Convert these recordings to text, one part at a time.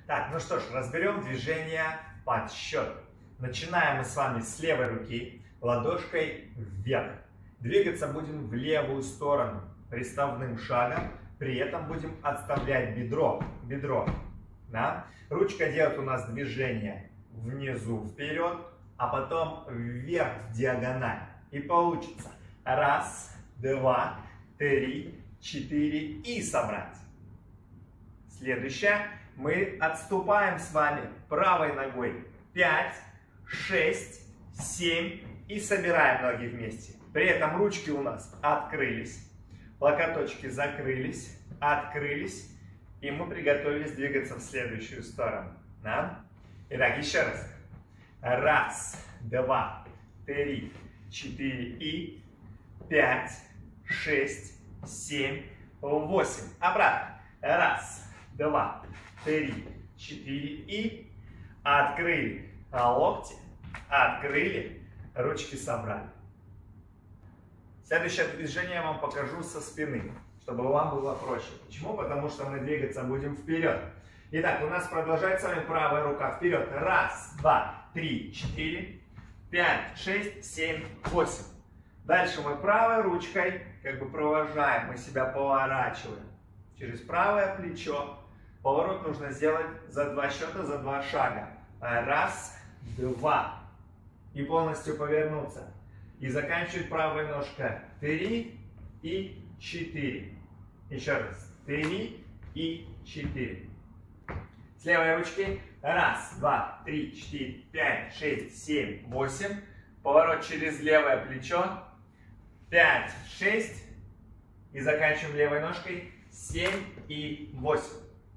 Так, ну что ж, разберем движение подсчет. Начинаем мы с вами с левой руки, ладошкой вверх. Двигаться будем в левую сторону приставным шагом, при этом будем отставлять бедро. Да? Ручка делает у нас движение внизу вперед, а потом вверх в диагональ. И получится 1, 2, 3, 4 и собрать. Следующее. Мы отступаем с вами правой ногой 5, 6, 7 и собираем ноги вместе. При этом ручки у нас открылись, локоточки закрылись, открылись, и мы приготовились двигаться в следующую сторону. Да? Итак, еще раз. 1, 2, 3, 4 и 5, 6, 7, 8. Обратно. 1, 2, 3, 4 и открыли локти, открыли, ручки собрали. Следующее движение я вам покажу со спины, чтобы вам было проще. Почему? Потому что мы двигаться будем вперед. Итак, у нас продолжает с вами правая рука вперед. 1, 2, 3, 4, 5, 6, 7, 8. Дальше мы правой ручкой как бы провожаем, мы себя поворачиваем через правое плечо. Поворот нужно сделать за 2 счета, за 2 шага. 1, 2. И полностью повернуться. И заканчивать правой ножкой. 3 и 4. Еще раз. 3 и 4. С левой ручки. 1, 2, 3, 4, 5, 6, 7, 8. Поворот через левое плечо. 5, 6. И заканчиваем левой ножкой. 7 и 8.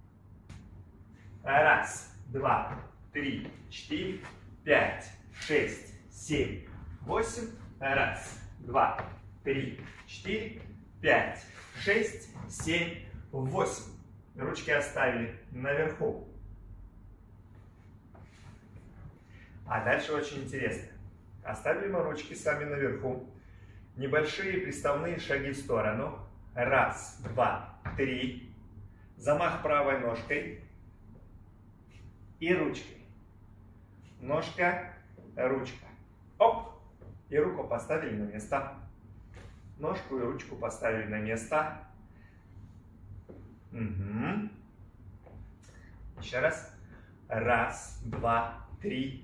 1, 2, 3, 4, 5, 6, 7, 8. 1, 2, 3, 4, 5, 6, 7, 8. Ручки оставили наверху. А дальше очень интересно. Оставили мы ручки сами наверху. Небольшие приставные шаги в сторону. 1, 2, 3. Замах правой ножкой. И ручкой. Ножка, ручка. Оп! И руку поставили на место. Ножку и ручку поставили на место. Угу. Еще раз. 1, 2, 3,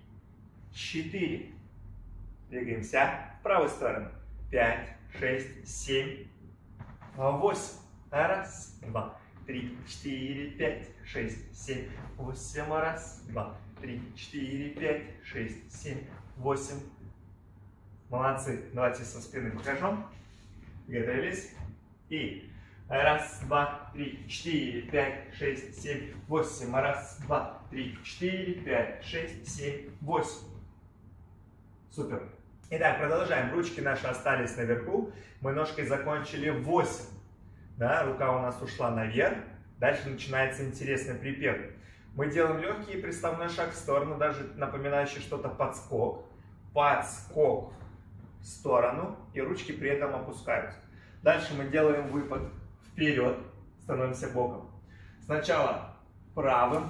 4. Двигаемся в правую сторону. 5, 6, 7, 8. 1, 2, 3, 4, 5, 6, 7, 8. 1, 2, 3, 4, 5, 6, 7, 8. Молодцы. Давайте со спины покажу. Готовились. И 1, 2, 3, 4, 5, 6, 7, 8. 1, 2, 3, 4, 5, 6, 7, 8. Супер. Итак, продолжаем. Ручки наши остались наверху. Мы ножкой закончили 8. Да, рука у нас ушла наверх. Дальше начинается интересный припев. Мы делаем легкий приставной шаг в сторону, даже напоминающий что-то подскок. Подскок в сторону, и ручки при этом опускаются. Дальше мы делаем выпад вперед, становимся боком. Сначала правым,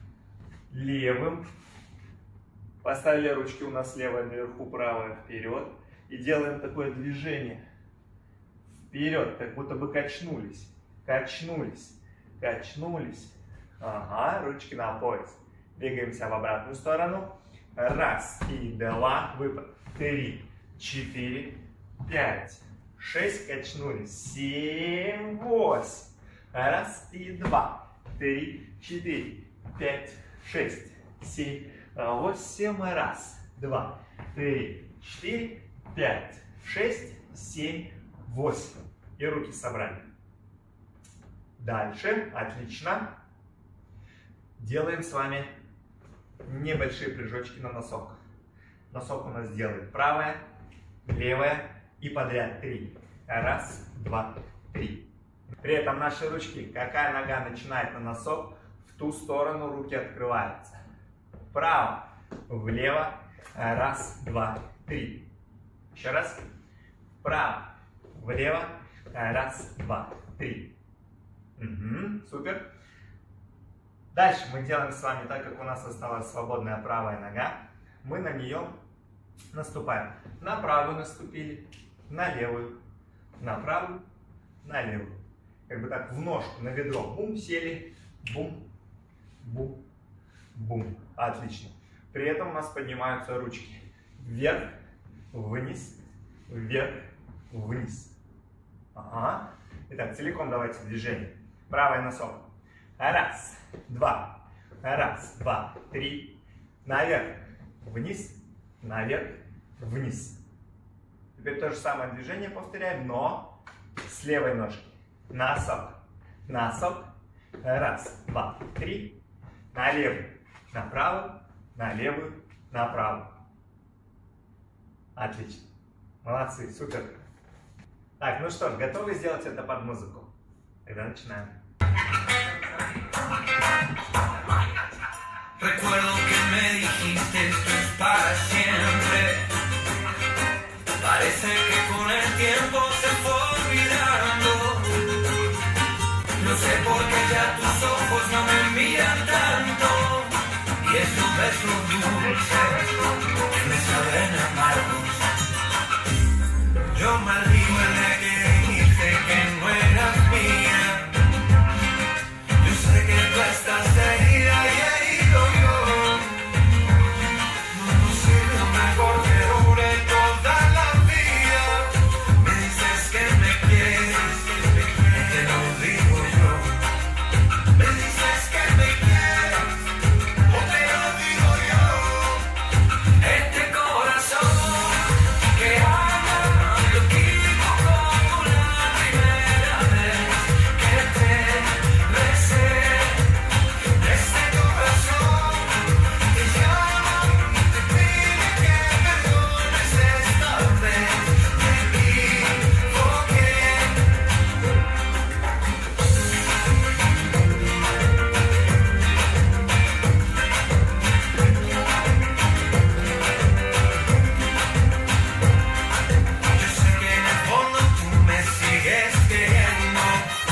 левым. Поставили ручки у нас левая наверху, правая вперед. И делаем такое движение. Вперед, как будто бы качнулись. Качнулись. Качнулись. Ага, ручки на пояс. Двигаемся в обратную сторону. 1 и 2. Выпад. 3, 4, 5, 6. Качнулись. 7, 8. 1 и 2. 3, 4, 5, 6, 7, 8. 1, 2, 3, 4, 5, 6, 7, 8. И руки собрали. Дальше. Отлично. Делаем с вами небольшие прыжочки на носок. Носок у нас делает правая, левая и подряд 3. 1, 2, 3. При этом наши ручки, какая нога начинает на носок, в ту сторону руки открываются. Вправо, влево. 1, 2, 3. Еще раз. Вправо, влево. 1, 2, 3. Угу, супер. Дальше мы делаем с вами, так как у нас осталась свободная правая нога, мы на нее наступаем. На правую наступили, на левую, на правую, на левую. Как бы так в ножку, на ведро. Бум, сели, бум, бум, бум. Отлично. При этом у нас поднимаются ручки. Вверх, вниз, вверх, вниз. Ага. Итак, целиком давайте движение. Правый носок. Раз, два. Раз, два, три. Наверх, вниз, наверх, вниз. Теперь то же самое движение повторяем, но с левой ножки. Носок, носок. Раз, два, три. На левую, на правую, на левую, на правую. Отлично. Молодцы, супер. Так, ну что ж, готовы сделать это под музыку? Тогда начинаем. Recuerdo que me dijiste esto es para siempre. Parece que con el tiempo se fue olvidando. No sé por qué ya tus ojos no me miran tanto. Y esos besos dulces que me saben amargos. Yo maldigo el día que dijiste que no eras mía. Yo sé que tú estás herida y herido yo. No sirve mejor que dure toda la vida. Me dices que me quieres, te lo digo yo. Me dices que me quieres, o te lo digo yo. Este corazón que ama loquito como la primera vez que te besé. Este corazón que llama y te pide que perdones esta vez. Me equivoqué. Yo sé que en el fondo tú me sigues queriendo.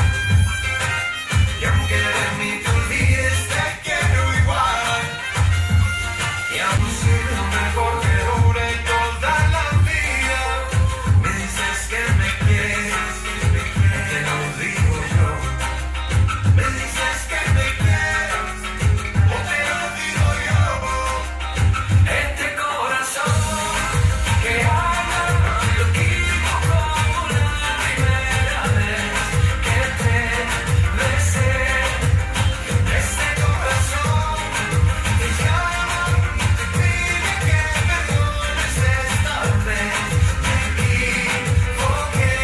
Y aunque de mí te olvides, te quiero igual. Y aún sirve mejor que dure toda la vida. Me dices que me quieres, te lo digo yo. Me dices que me quieres, o te lo digo yo. Este corazón que ama loquito como la primera vez que te besé. Este corazón que llama y te pide que perdones esta vez. Me equivoqué.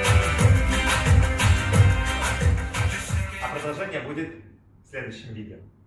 А продолжение будет в следующем видео.